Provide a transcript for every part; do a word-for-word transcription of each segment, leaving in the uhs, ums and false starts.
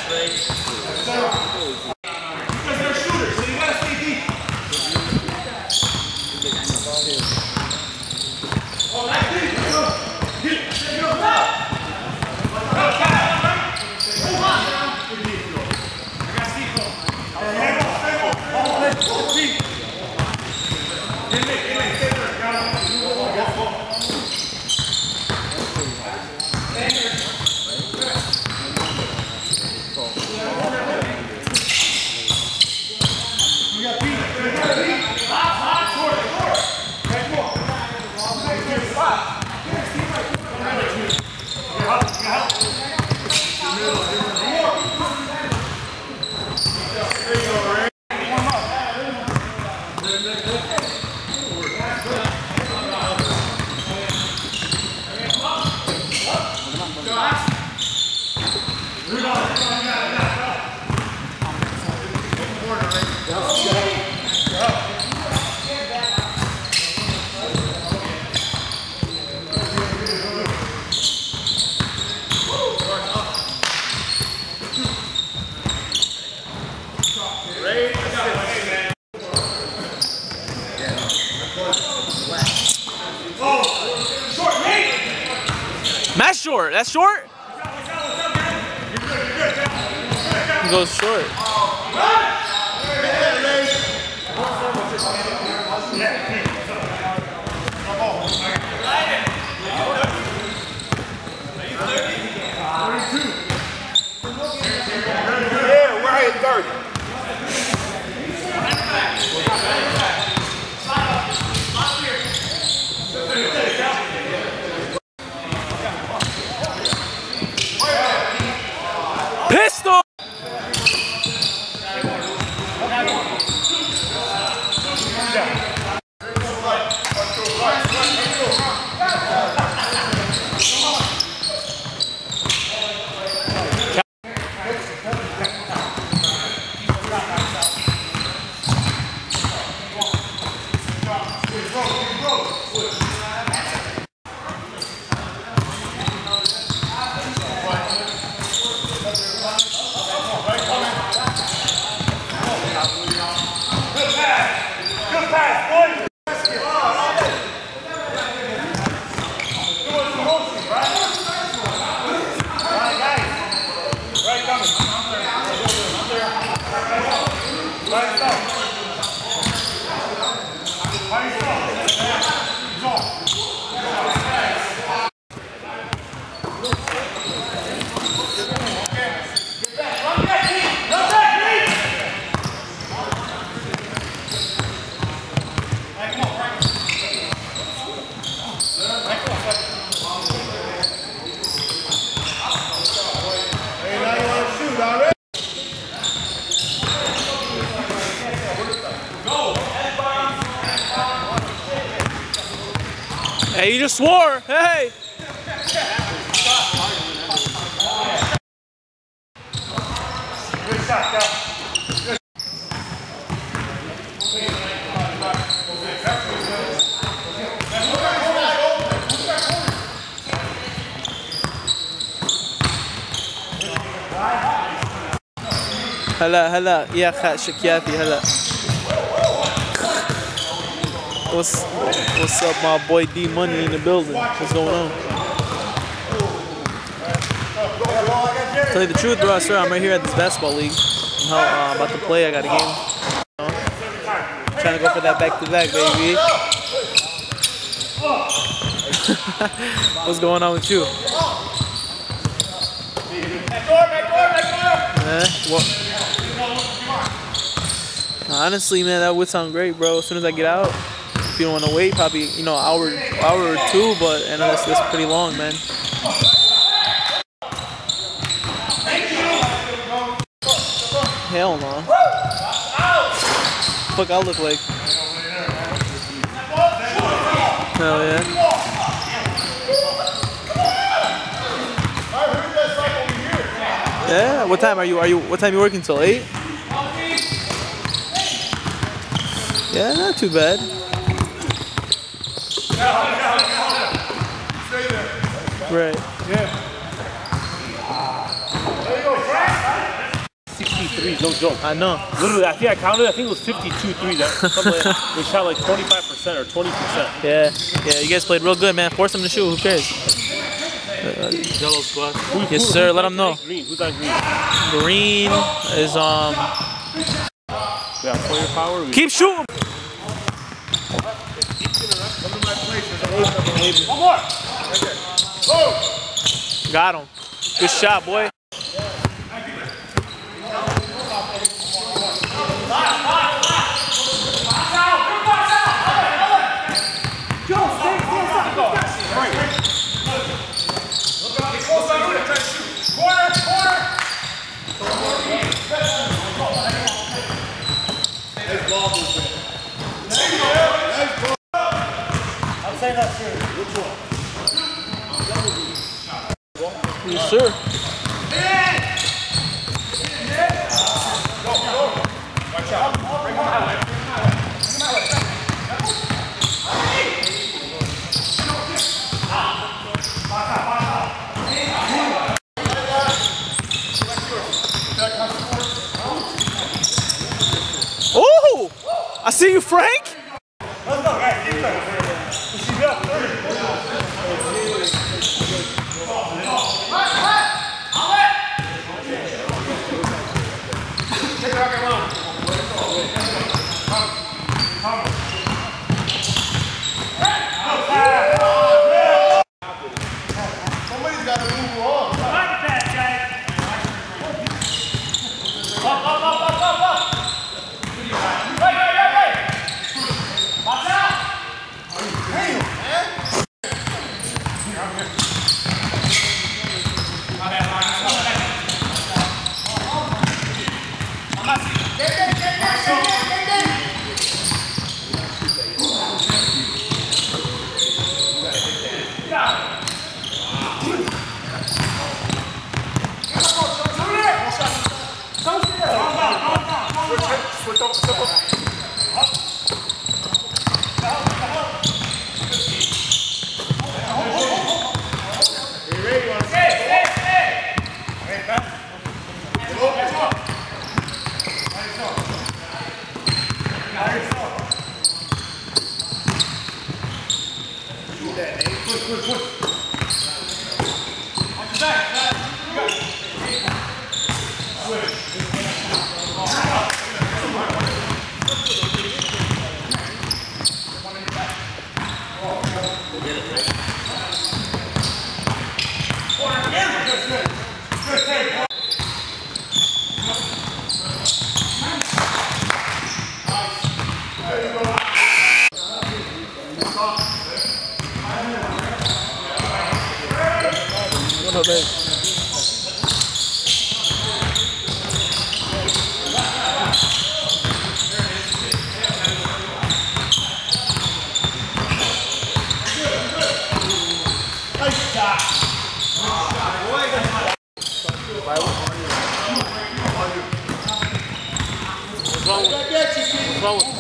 That's short. That's short. He goes short. Yeah, right at thirty. Pistol! Hey, you just swore. Hey. Good shot, Cal. Good. هلا هلا يا خا شكياتي هلا. What's what's up, my boy D Money in the building? What's going on? Tell you the truth, bro, sir, I'm right here at this basketball league. I'm how, uh, about to play. I got a game. You know? Trying to go for that back-to-back, baby. What's going on with you? Yeah, well, honestly, man, that would sound great, bro. As soon as I get out. If you don't want to wait, probably, you know, hour, hour or two, but and that's, that's pretty long, man. Hell no. Fuck, I look like. Hell yeah. Yeah. What time are you? Are you? What time are you working till? Eight. Yeah, not too bad. Right. Yeah. There you go, Frank. threes, no joke. I know. Literally, I think I counted. I think it was fifty-two threes. Something like that. They shot like twenty-five percent or twenty percent. Yeah, yeah. You guys played real good, man. Force them to shoot. Who cares? Uh, Jello squad. Who, yes, who, sir. Who's Let them know. Green? Who's on green? Green is um. Yeah, player power. We Keep shooting. One more. Oh. Got him. Good shot, boy. Yes, sir. Oh! I see you, Frank. Let's go, guys. Keep going. She's up. Somebody's got to move along. Like that, guys. Up, up, up, up, up, up. Right, right, right, right. Watch out. Damn, man. What up, babe? What's wrong with What's wrong with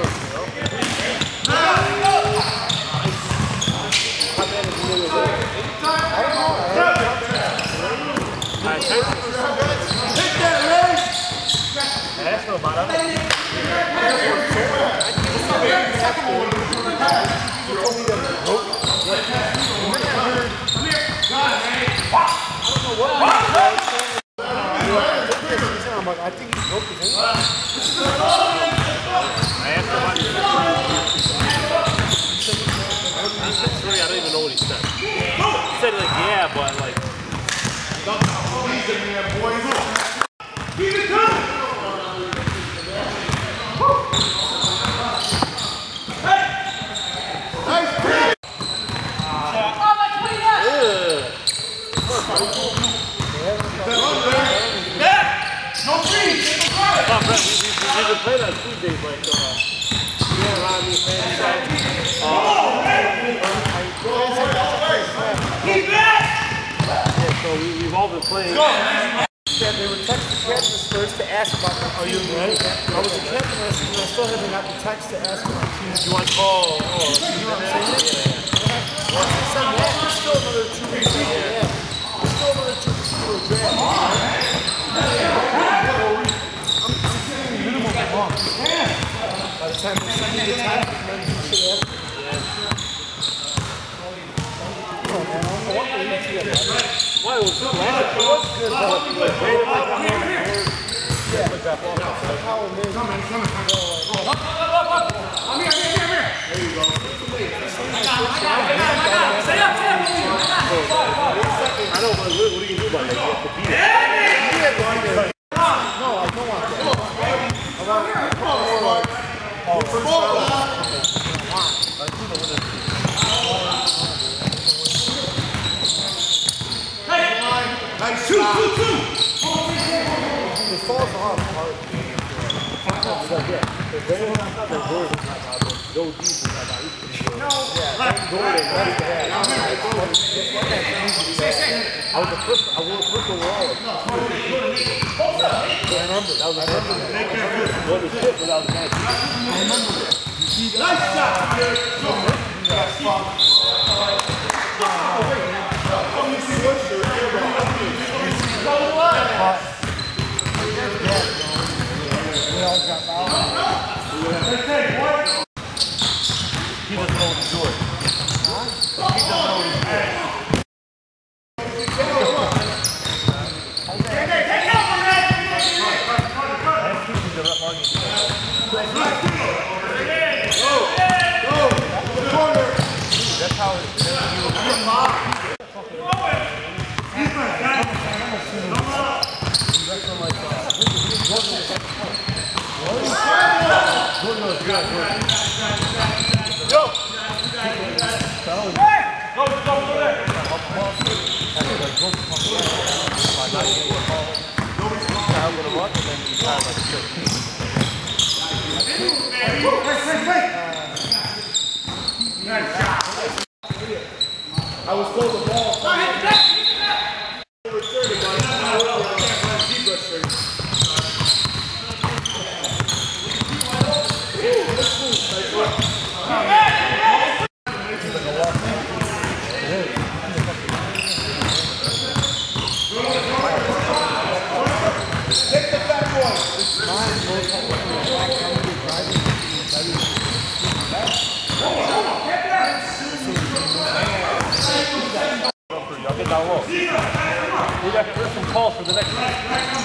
I think he broke his ankle. I asked him about it. I don't even know what he said. He said like, yeah, but like. Keep it coming! Hey! Nice play! Oh, my No freeze! Oh, Brett, we, we, we didn't play that Tuesdays like, uh, yeah, around me, man. Uh, Keep it! Yeah, so we, we've all been playing. Yeah, they were texting the captains first to ask about them. Are you right? I was a captain and I still haven't got the text to ask about teams. You want, oh, oh, you know what I'm saying? Yeah. Once they said that, there's still another two weeks. Yeah. There's still another two weeks to go draft. Why was it last? It was good. I know, but what do you do about that? You have to beat it. No, I don't want that. I want Hey, shoot, shoot, shoot! it falls off hard. Go deep with that. I was the first, I was the first overall. I remember, that was the first one. What the shit, but that was nice. I remember that. Nice shot, We all got out. He doesn't know what he's doing. Huh? He doesn't know what he's doing. That's how it is. I was told the ball. Returning, but I don't know. I can't run zebra straight. Ooh, this move. Take the fat boy. I'll get down low. We got to earn some calls for the next one.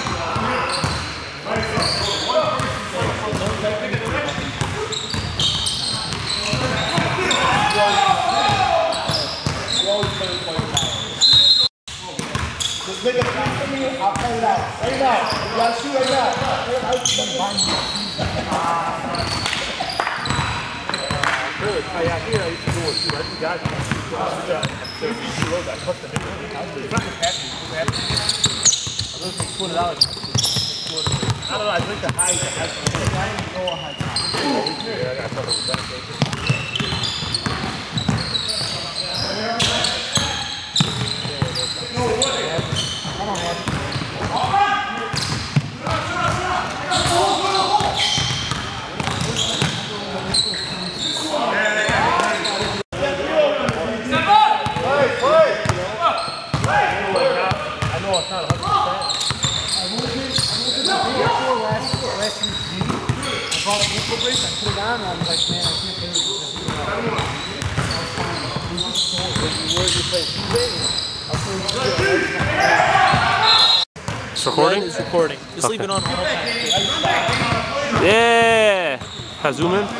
Just make a pass for me, I'll cut it out. Right now. You gotta shoot right now. Really, I hear I used to do it too. I think guys used to do it. I cut them in. It's not just happening. It's happening. I don't think put it out. I don't know. I think the high is the high. I didn't know a high time. Yeah, I got something with that. It's recording? It's recording. Just okay. Leave it on all the time. Yeah! Can I zoom in?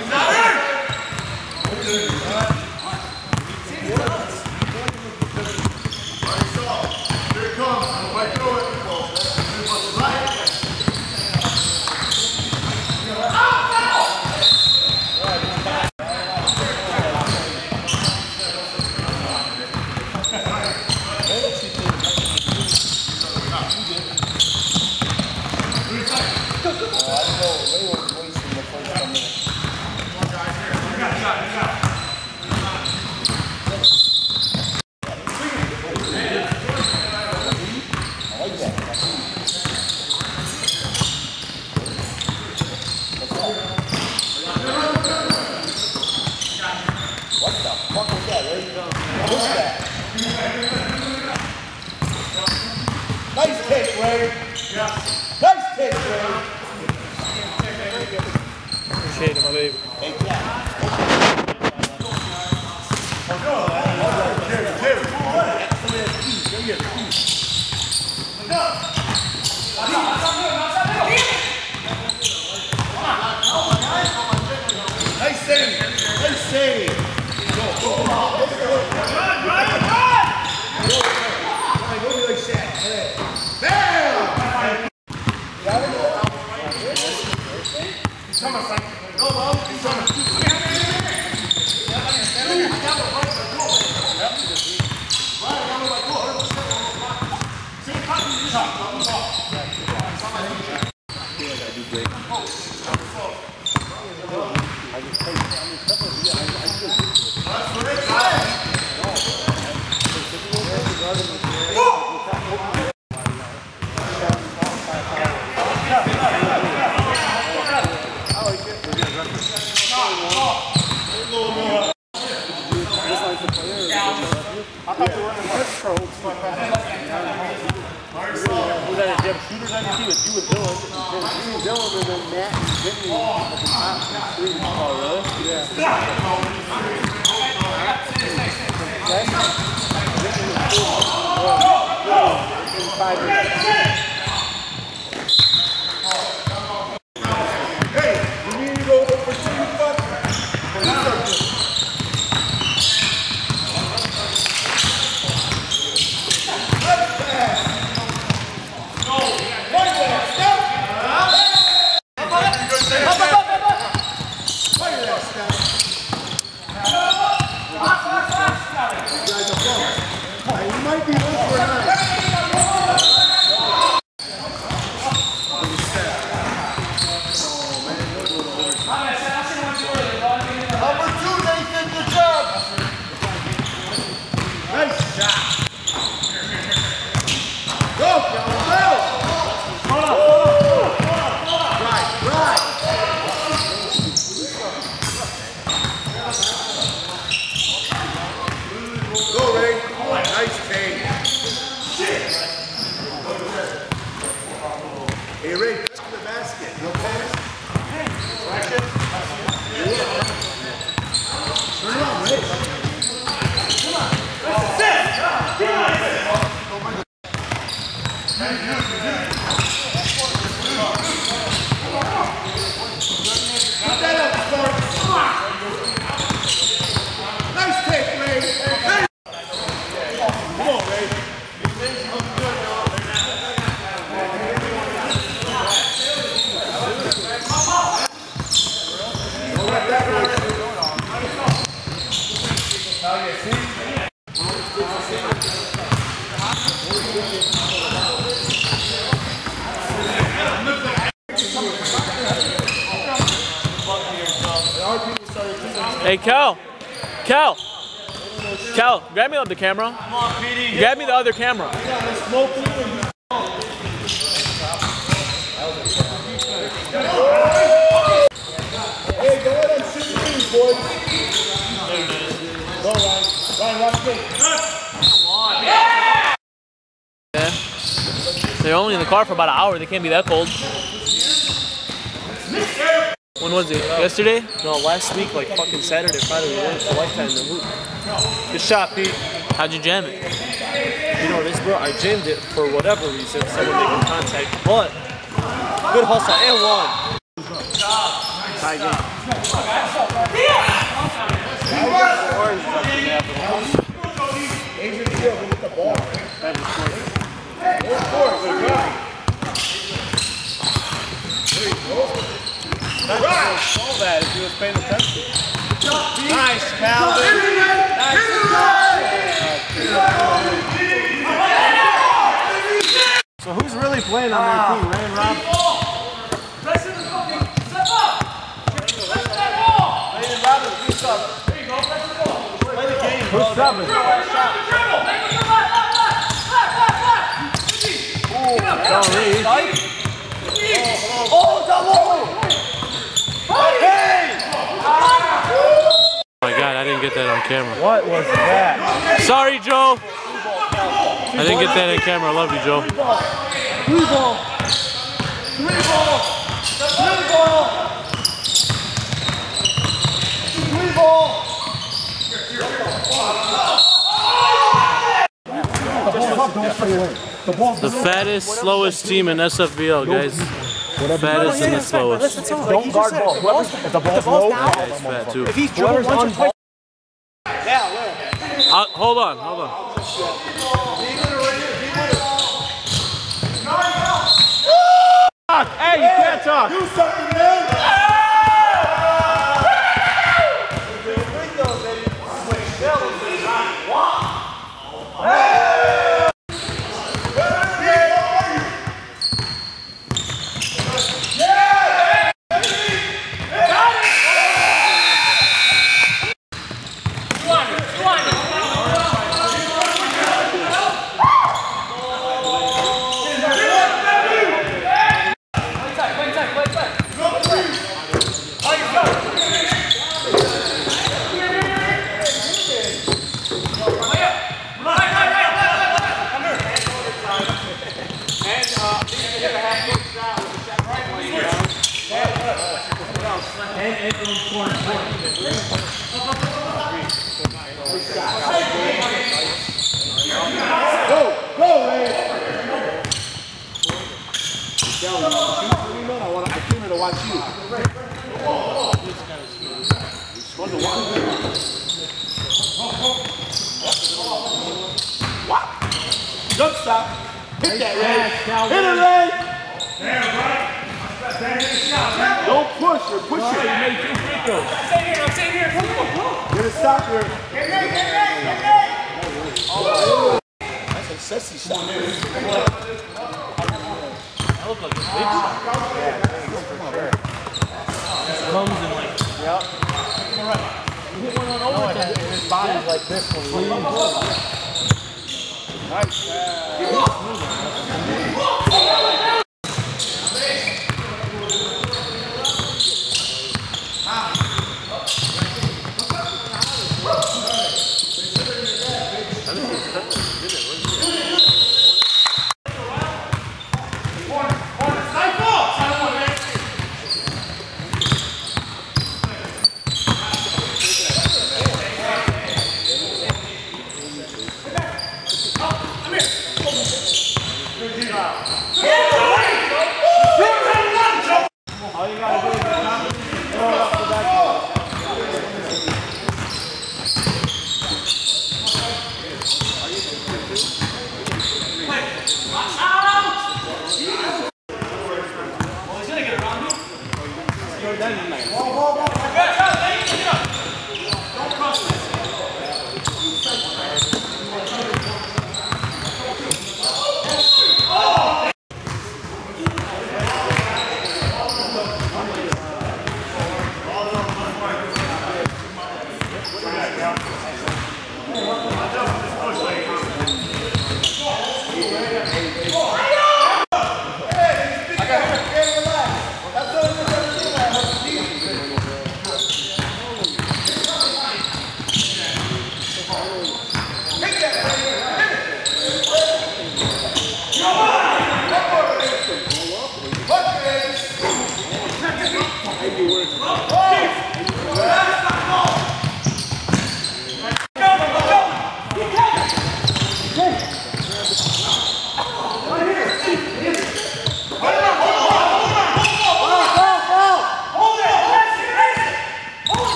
Nice kick, Ray. Nice kick, Ray. Appreciate it, my baby. Hey, yeah. Hey, Cal. Cal. Cal, grab me the camera. Grab me the other camera. Hey, go ahead and shoot the team, boys. Go, Ryan. Ryan, watch me. Yeah. They're only in the car for about an hour. They can't be that cold. When was it? Yesterday? No, last week, like fucking Saturday, Friday, we went to Lifetime in the hoop. Good shot, Pete. How'd you jam it? You know this, bro? I jammed it for whatever reason, someone making contact, but good hustle and one. Tie game. Adrian Field with the ball. Right. Saw that if he was paying attention. Nice, Calvin. Nice. So who's really playing on their team, Ray and Rob? Press in the ball. Step up. Press that ball. Ray and Rob is do something. There you go. Press the ball. Play the game, bro. Who's subbing? Dribble. Make it to left, left, left. Left, left, left. Get up, get up. Oh, double! Hey! Oh my God, I didn't get that on camera. What was that? Sorry, Joe. I didn't get that on camera. I love you, Joe. Three ball! Three ball! Three ball! Three ball! The fattest, slowest team in S F B L, guys. Fattest and the slowest. Don't guard ball. Whoever's, if the ball's low, He's fat too. if he's dribbled once or twice. Uh, hold on, hold on. Hey, you can't talk. Do something, man. And and corner, corner. Go, go, Ray. I want to. I came here to watch you. It's fun to watch. What? Jump stop. Hit that, Ray. Hit it, Ray. Don't push her. Push her. You made two free throws. I'm staying here. I'm staying here. Come on. Get a stop here. Get Ray. Get Ray. Get Ray. That's a sexy shot. That looked like a big shot. Yeah, thanks, for sure. Just comes and like, yep. You hit one on overtime. No, his body's like this one. Nice.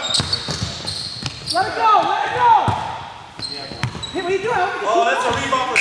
Let it go, let it go! Hey, what are you doing? Oh, that's a rebound for